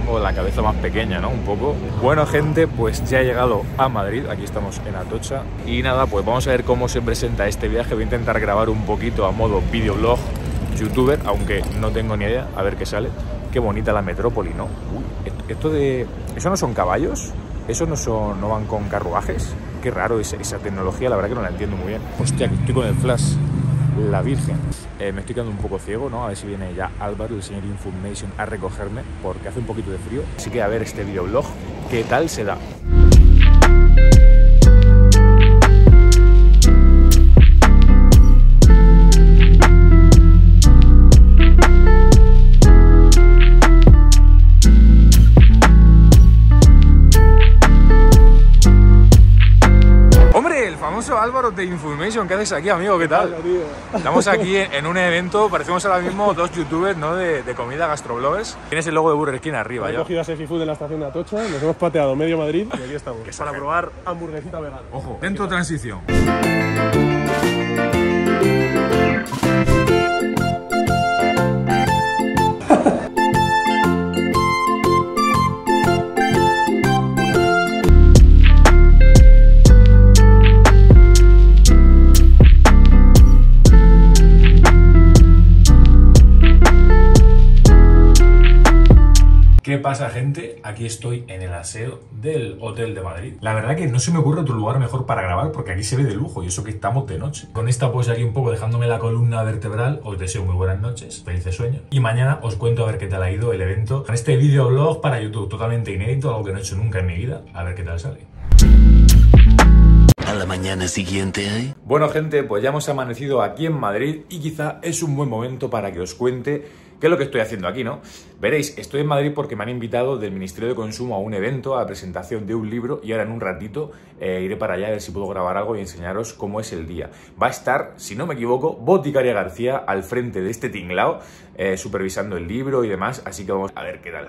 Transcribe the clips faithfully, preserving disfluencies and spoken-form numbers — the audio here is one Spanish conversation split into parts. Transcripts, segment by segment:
tengo la cabeza más pequeña, ¿no? Un poco. Bueno, gente, pues ya he llegado a Madrid. Aquí estamos en Atocha. Y nada, pues vamos a ver cómo se presenta este viaje. Voy a intentar grabar un poquito a modo videoblog youtuber, aunque no tengo ni idea. A ver qué sale. Qué bonita la metrópoli, ¿no? Uy, esto de... ¿Eso no son caballos? ¿Eso no son, no van con carruajes? Qué raro esa, esa tecnología, la verdad que no la entiendo muy bien. Hostia, que estoy con el flash. La Virgen. Eh, me estoy quedando un poco ciego, ¿no? A ver si viene ya Álvaro, el señor Information, a recogerme, porque hace un poquito de frío. Así que a ver este videoblog, ¿qué tal se da? Álvaro de Information, ¿qué haces aquí, amigo? ¿Qué tal? Estamos aquí en un evento, parecemos ahora mismo dos youtubers, ¿no? De, de comida, gastrobloggers. Tienes el logo de Burger King arriba. He cogido a Sefi Food en la estación de Atocha, nos hemos pateado medio Madrid y aquí estamos para probar hamburguesita vegana. Ojo, dentro transición. ¿Qué pasa, gente? Aquí estoy en el aseo del Hotel de Madrid. La verdad que no se me ocurre otro lugar mejor para grabar porque aquí se ve de lujo y eso que estamos de noche. Con esta pose aquí un poco dejándome la columna vertebral, os deseo muy buenas noches, felices sueños. Y mañana os cuento a ver qué tal ha ido el evento con este videoblog para YouTube, totalmente inédito, algo que no he hecho nunca en mi vida. A ver qué tal sale. A la mañana siguiente, ¿eh? Bueno, gente, pues ya hemos amanecido aquí en Madrid y quizá es un buen momento para que os cuente qué es lo que estoy haciendo aquí, ¿no? Veréis, estoy en Madrid porque me han invitado del Ministerio de Consumo a un evento, a la presentación de un libro y ahora en un ratito eh, iré para allá a ver si puedo grabar algo y enseñaros cómo es el día. Va a estar, si no me equivoco, Boticaria García al frente de este tinglao, eh, supervisando el libro y demás, así que vamos a ver qué tal.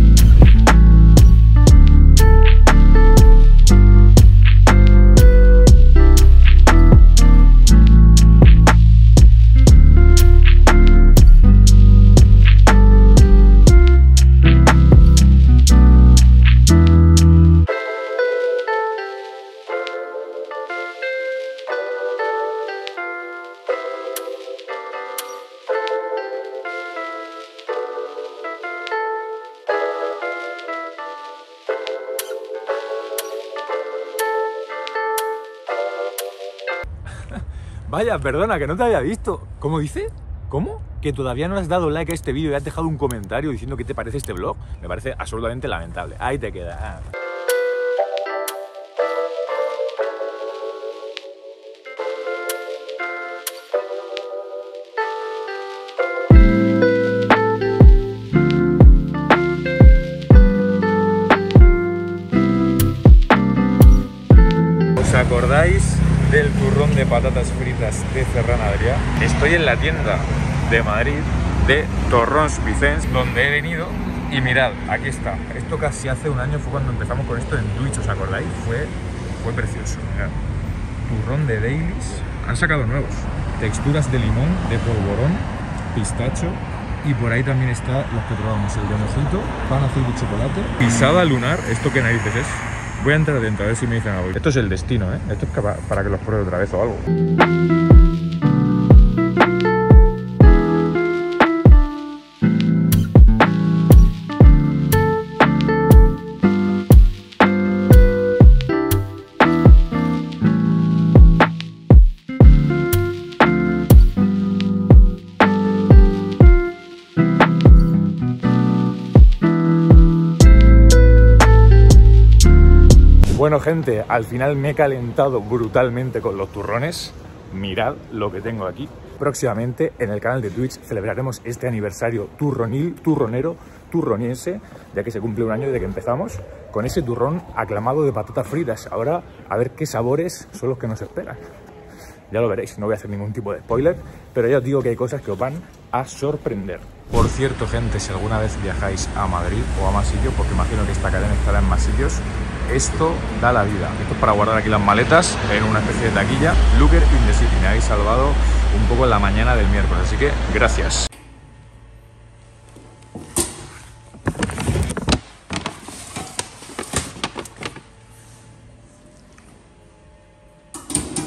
Vaya, perdona, que no te había visto. ¿Cómo dice? ¿Cómo? ¿Que todavía no has dado like a este vídeo y has dejado un comentario diciendo qué te parece este vlog? Me parece absolutamente lamentable. Ahí te queda. ¿Os acordáis del turrón de patatas fritas de Ferran Adrià? Estoy en la tienda de Madrid de Torrons Vicens, donde he venido y mirad, aquí está. Esto casi hace un año fue cuando empezamos con esto en Twitch, ¿os acordáis? Fue, fue precioso, mirad. Turrón de Dailies, han sacado nuevos. Texturas de limón, de polvorón, pistacho y por ahí también está los que probamos, el de mojito, pan azul de chocolate. Pisada lunar, ¿esto qué narices es? Voy a entrar dentro a ver si me dicen algo. Esto es el destino, ¿eh? Esto es para que los pruebe otra vez o algo. Bueno, gente, al final me he calentado brutalmente con los turrones. Mirad lo que tengo aquí. Próximamente en el canal de Twitch celebraremos este aniversario turronil, turronero, turroniense, ya que se cumple un año desde que empezamos, con ese turrón aclamado de patatas fritas. Ahora, a ver qué sabores son los que nos esperan. Ya lo veréis, no voy a hacer ningún tipo de spoiler, pero ya os digo que hay cosas que os van a sorprender. Por cierto, gente, si alguna vez viajáis a Madrid o a más sitios, porque imagino que esta cadena estará en más sitios, esto da la vida. Esto es para guardar aquí las maletas en una especie de taquilla. Looker in the City. Me habéis salvado un poco en la mañana del miércoles, así que gracias.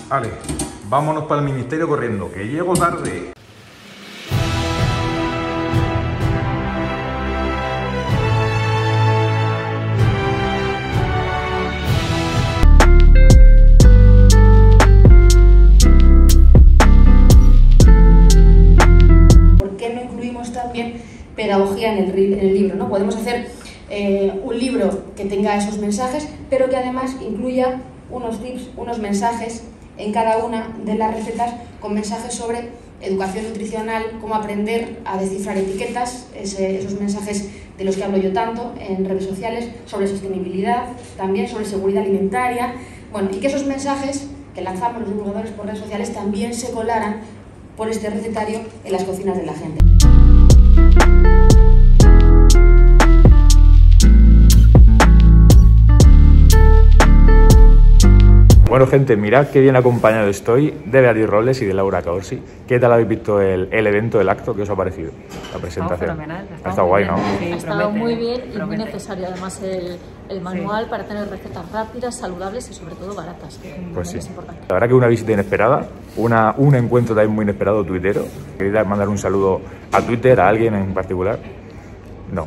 Vale, vámonos para el ministerio corriendo, que llego tarde. ¿Por qué no incluimos también pedagogía en el, en el libro, ¿no? Podemos hacer eh, un libro que tenga esos mensajes, pero que además incluya unos tips, unos mensajes en cada una de las recetas con mensajes sobre educación nutricional, cómo aprender a descifrar etiquetas, ese, esos mensajes de los que hablo yo tanto en redes sociales, sobre sostenibilidad, también sobre seguridad alimentaria, bueno, y que esos mensajes que lanzamos los divulgadores por redes sociales también se colaran por este recetario en las cocinas de la gente. Bueno, gente, mirad qué bien acompañado estoy de Beatriz Robles y de Laura Caorsi. ¿Qué tal habéis visto el, el evento, el acto? ¿Qué os ha parecido? La presentación. Ha estado, ha estado guay, ¿no? Sí, ha estado muy bien y promete. muy necesario además el, el manual sí. para tener recetas rápidas, saludables y sobre todo baratas, que pues sí. es importante. La verdad que una visita inesperada, una, un encuentro también muy inesperado tuitero. ¿Queréis mandar un saludo a Twitter, a alguien en particular? No.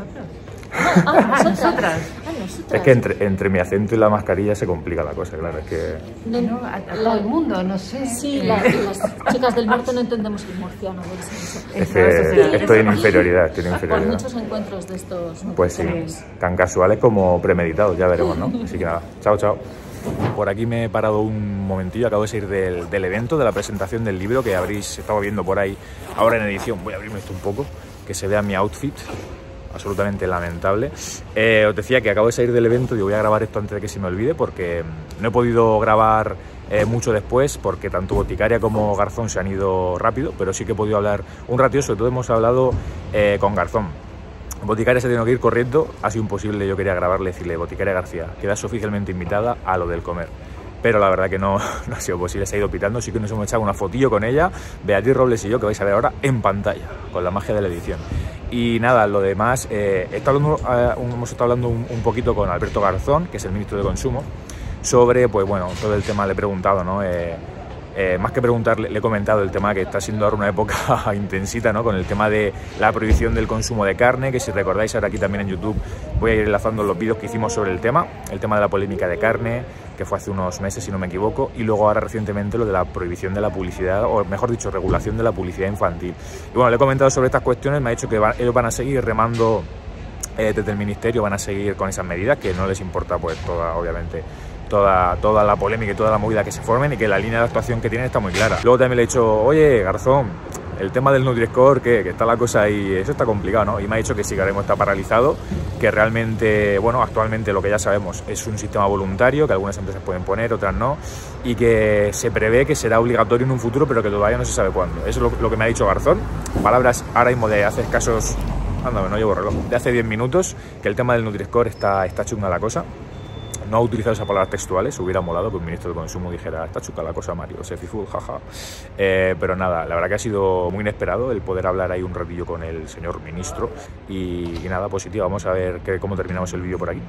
Ah, nosotras. Ah, nosotras. Es que entre, entre mi acento y la mascarilla se complica la cosa, claro, es que... No, no, a, a todo el mundo, no sé. Sí, la, las chicas del norte no entendemos el murciano. Es que estoy en inferioridad, estoy en inferioridad. Por muchos encuentros de estos... Pues sí, tan casuales como premeditados, ya veremos, ¿no? Así que nada, chao, chao. Por aquí me he parado un momentillo, acabo de salir del, del evento, de la presentación del libro que habréis estado viendo por ahí ahora en edición. Voy a abrirme esto un poco, que se vea mi outfit. Absolutamente lamentable. Eh, os decía que acabo de salir del evento y voy a grabar esto antes de que se me olvide porque no he podido grabar eh, mucho después porque tanto Boticaria como Garzón se han ido rápido, pero sí que he podido hablar un ratito, sobre todo hemos hablado eh, con Garzón. Boticaria se ha tenido que ir corriendo, ha sido imposible, yo quería grabarle y decirle: Boticaria García, quedas oficialmente invitada a lo del comer. Pero la verdad que no, no ha sido posible, se ha ido pitando, sí que nos hemos echado una fotillo con ella, Beatriz Robles y yo, que vais a ver ahora en pantalla, con la magia de la edición. Y nada, lo demás, eh, he estado hablando, eh, hemos estado hablando un, un poquito con Alberto Garzón, que es el ministro de Consumo, sobre, pues bueno, todo el tema, le he preguntado, ¿no? Eh, eh, más que preguntarle, le he comentado el tema que está siendo ahora una época intensita, ¿no? Con el tema de la prohibición del consumo de carne, que si recordáis ahora aquí también en YouTube voy a ir enlazando los vídeos que hicimos sobre el tema, el tema de la polémica de carne, que fue hace unos meses si no me equivoco, y luego ahora recientemente lo de la prohibición de la publicidad, o mejor dicho, regulación de la publicidad infantil. Y bueno, le he comentado sobre estas cuestiones, me ha dicho que va, ellos van a seguir remando eh, desde el ministerio, van a seguir con esas medidas, que no les importa pues toda, obviamente, Toda, toda la polémica y toda la movida que se formen y que la línea de actuación que tienen está muy clara. Luego también le he dicho: oye, Garzón, el tema del Nutri-Score, que, que está la cosa ahí, eso está complicado, ¿no? Y me ha dicho que sí, que ahora mismo está paralizado, que realmente, bueno, actualmente lo que ya sabemos es un sistema voluntario, que algunas empresas pueden poner, otras no, y que se prevé que será obligatorio en un futuro, pero que todavía no se sabe cuándo. Eso es lo, lo que me ha dicho Garzón. Palabras ahora mismo de hace escasos, anda, no llevo reloj, de hace diez minutos, que el tema del Nutri-Score está, está chunga la cosa. No ha utilizado esas palabras textuales, hubiera molado que un ministro de Consumo dijera: está chuca la cosa, Mario, Sefiful, jaja. Eh, pero nada, la verdad que ha sido muy inesperado el poder hablar ahí un ratillo con el señor ministro. Y, y nada, positivo. Vamos a ver que, cómo terminamos el vídeo por aquí.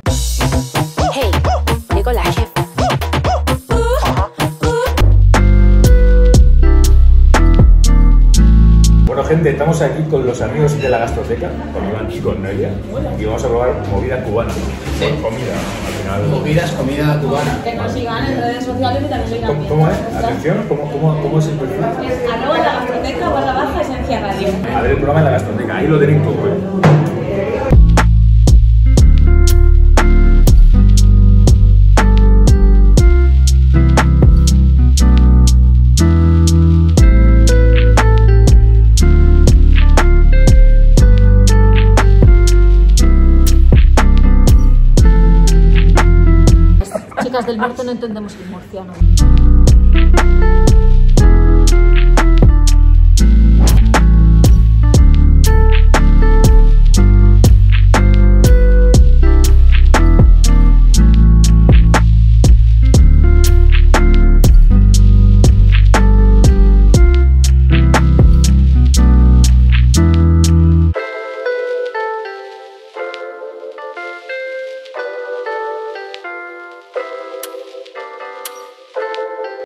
Hey, llegó la jefa. Bueno, gente, estamos aquí con los amigos de la Gastroteca, con Iván y con Noelia, y vamos a probar movidas cubanas. Sí. Bueno, comida, al final. Movidas, comida cubana. Que nos sigan en redes sociales y también sigan ¿Cómo, ¿Cómo es? Atención, ¿cómo, cómo, cómo es el perfil? Es arroba la gastroteca barra baja esencia radio. A ver el programa en la Gastroteca, ahí lo tenéis todo, ¿eh? Chicas del norte no entendemos el murciano.